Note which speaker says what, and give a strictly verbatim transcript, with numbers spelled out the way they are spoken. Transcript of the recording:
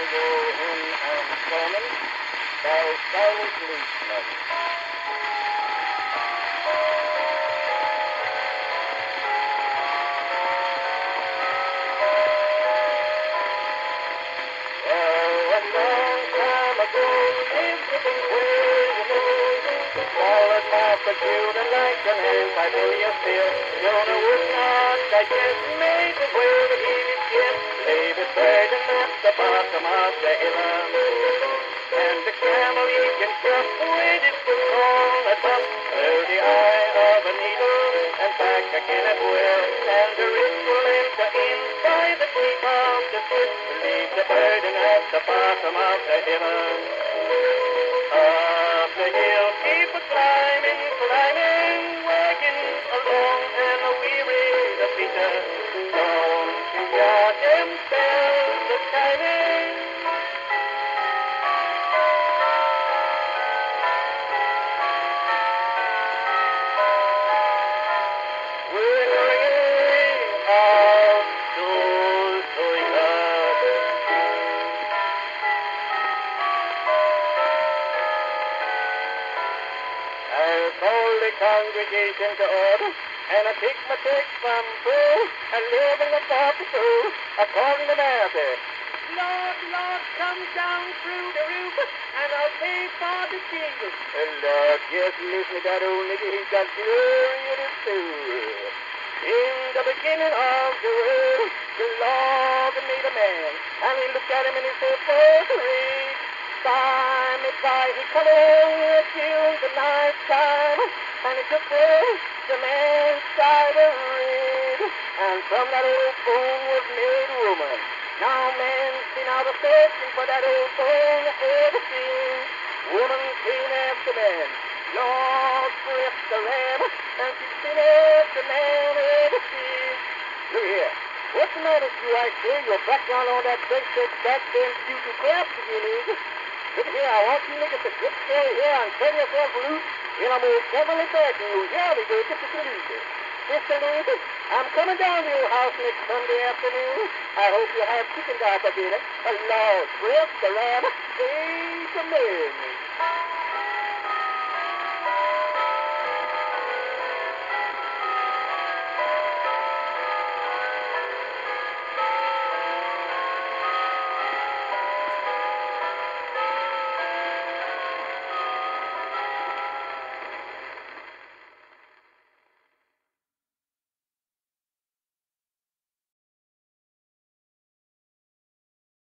Speaker 1: go in and coming by Silas Leachman. Well, a long time ago, lived a big way, you know, small as half a June and like an ant, I tell you still, Jonah would not digest, made his way to his ship, lay beside him at the bottom of the hill. And the camel he can jump with his foot on the top, through the eye of a needle, and back again at will. And the wrist will enter inside the teeth of the ship, leave the burden at the bottom of the hill. Up the hill, keep a climbing, climbing, working along, and a weary the Peter. Don't you got them bells a chiming? Congregation to order, and I take my text from Progr, and live in the forty-two, according to Matthew. Lord, Lord, come down through the roof, and I'll pay for the Jesus. Oh, Lord, yes, listen to that old nigger, he's got glory in his soul. In the beginning of the world, the Lord made a man, and he looked at him and he said, first read, by me by, he come in till the night time. And it took place, the man died of red, and from that old bone was made woman. Now man's been out of searching for that old bone ever seen. Woman came after man, Lord bless the lamb, and she's been after man ever seen. Look here, what's the matter with you, I say? You're back down on that big, big, back then, beauty crafts again, is it? Look here, I want you niggas to get there here and turn yourself loose. And I'm most definitely begging you, yeah, we go get the Lucy. Mister Lucy, I'm coming down to your house next Sunday afternoon. I hope you have chicken down for dinner. A Lord bless the lamb. Amen.